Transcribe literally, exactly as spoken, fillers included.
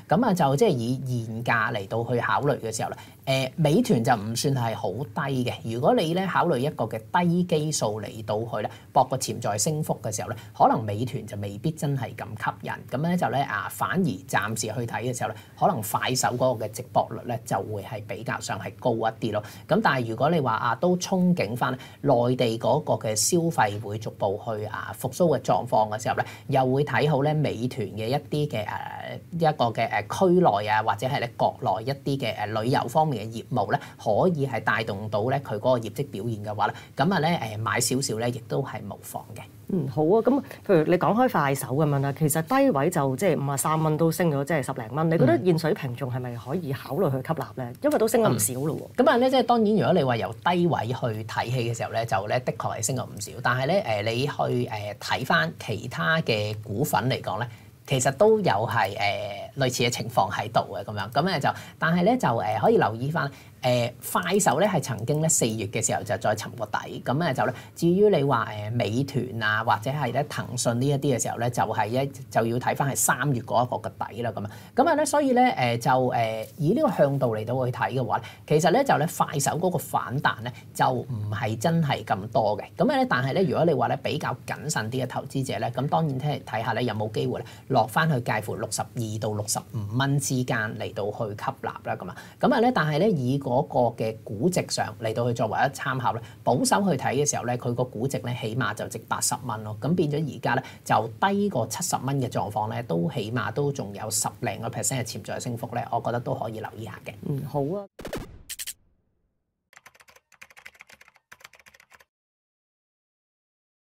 咁啊就即係以現價嚟到去考慮嘅時候咧，誒、呃、美團就唔算係好低嘅。如果你咧考慮一個嘅低基數嚟到去咧博個潛在升幅嘅時候咧，可能美團就未必真係咁吸引。咁咧就咧啊，反而暫時去睇嘅時候咧，可能快手嗰個嘅直播率咧就會係比較上係高一啲咯。咁但係如果你話啊都憧憬翻內地嗰個嘅消費會逐步去啊復甦嘅狀況嘅時候咧，又會睇好咧美團嘅一啲嘅誒一個嘅誒區內啊，或者係咧國內一啲嘅誒旅遊方面嘅業務咧，可以係帶動到咧佢嗰個業績表現嘅話咧，咁啊咧誒買少少咧，亦都係無妨嘅。 嗯，好啊，咁譬如你講開快手咁樣啦，其實低位就即係五啊三蚊都升咗，即係十零蚊。你覺得現水平仲係咪可以考慮去吸納咧？因為都升咗唔少咯喎。 咁啊咧，即係當然，如果你話由低位去睇戲嘅時候咧，就咧的確係升咗唔少。但係咧誒，你去誒睇翻其他嘅股份嚟講咧，其實都有係誒、呃、類似嘅情況喺度嘅咁樣。咁咧就，但係咧就誒可以留意翻。誒、呃、快手咧係曾經咧四月嘅時候就再沉過底，咁咧就咧至於你話誒美團啊或者係咧騰訊呢一啲嘅時候咧，就係、是、一就要睇翻係三月嗰一個嘅底啦咁啊，咁啊咧所以咧誒、呃、就誒、呃、以呢個向度嚟到去睇嘅話咧，其實咧就咧快手嗰個反彈咧就唔係真係咁多嘅，咁咧但係咧如果你話咧比較謹慎啲嘅投資者咧，咁當然聽睇下咧有冇機會咧落翻去介乎六十二到六十五蚊之間嚟到去吸納啦咁啊，咁啊咧但係咧以嗰個嘅估值上嚟到去作為一參考咧，保守去睇嘅時候咧，佢個估值咧起碼就值八十蚊咯。咁變咗而家咧就低過七十蚊嘅狀況咧，都起碼都仲有十零個 percent 嘅潛在升幅咧，我覺得都可以留意下嘅。 嗯，好啊。